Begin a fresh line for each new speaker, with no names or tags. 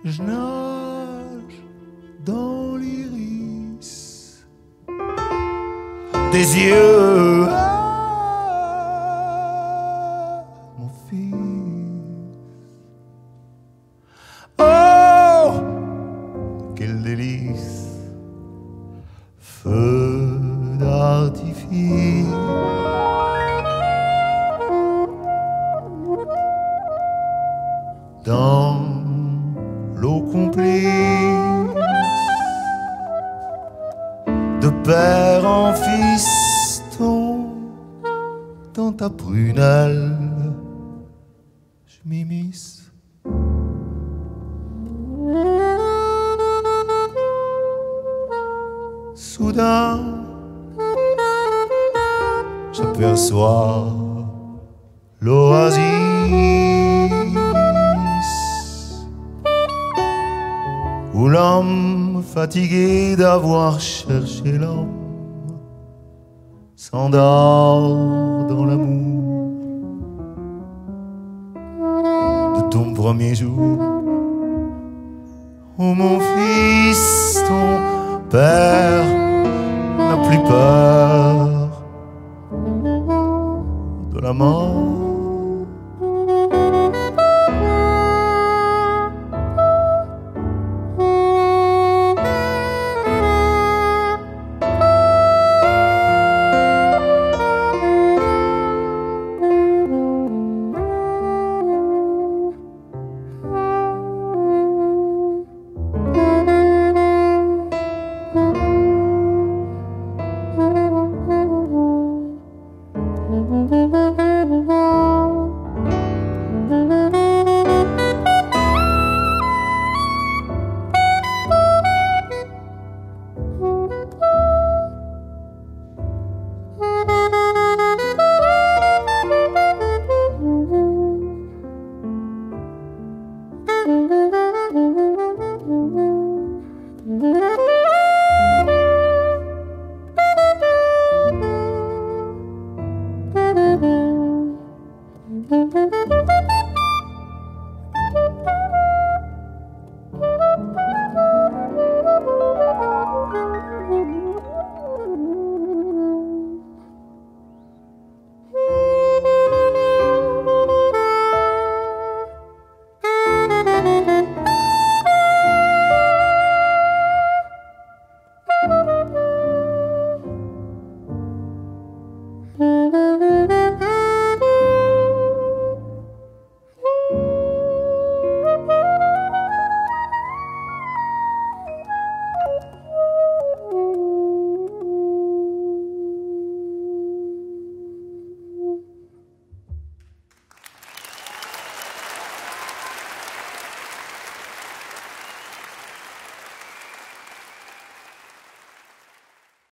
je nage dans l'iris des yeux. Mon fils, oh, quel délice, feu d'artifice. Dans l'eau complice, de père en fiston, dans ta prunelle, je m'immisce. Soudain, j'aperçois l'oasis où l'homme fatigué d'avoir cherché l'homme s'endort dans l'amour de ton premier jour. Oh mon fils, ton père n'a plus peur de la mort.